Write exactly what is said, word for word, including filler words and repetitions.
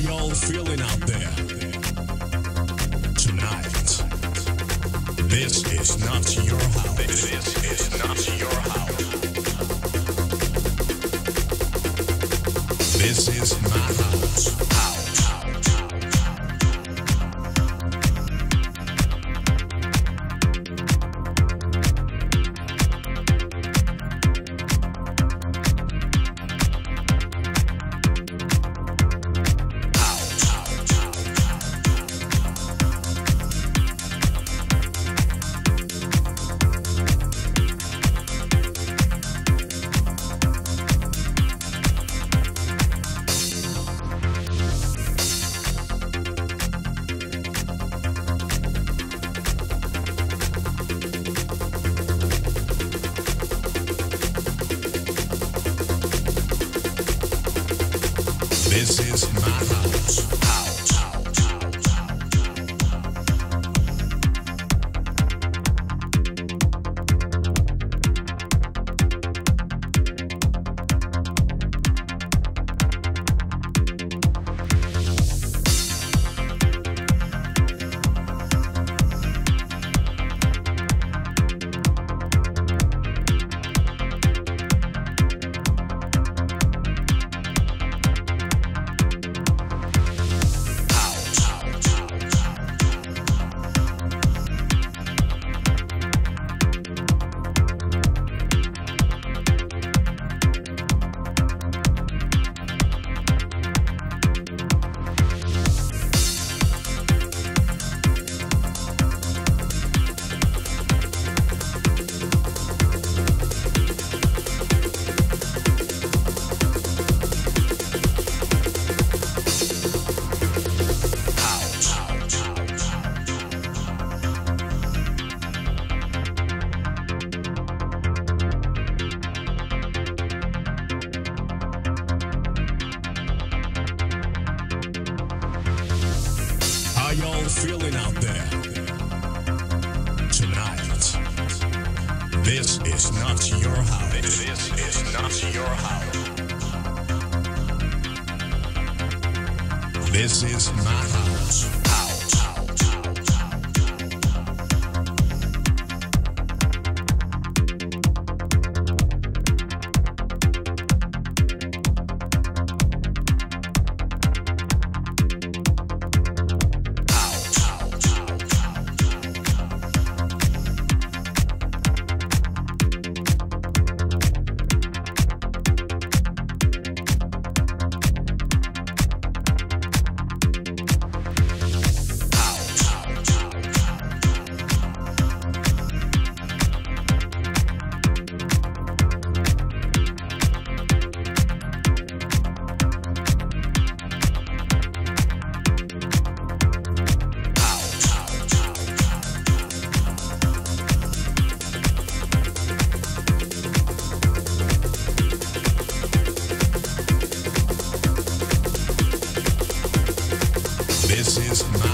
y'all feeling out there? Tonight, this is not your house. This is not your house. This is my house. House. This is my house. House. How y'all feeling out there? Tonight, this is not your house. This is not your house. This is my house. House. This is my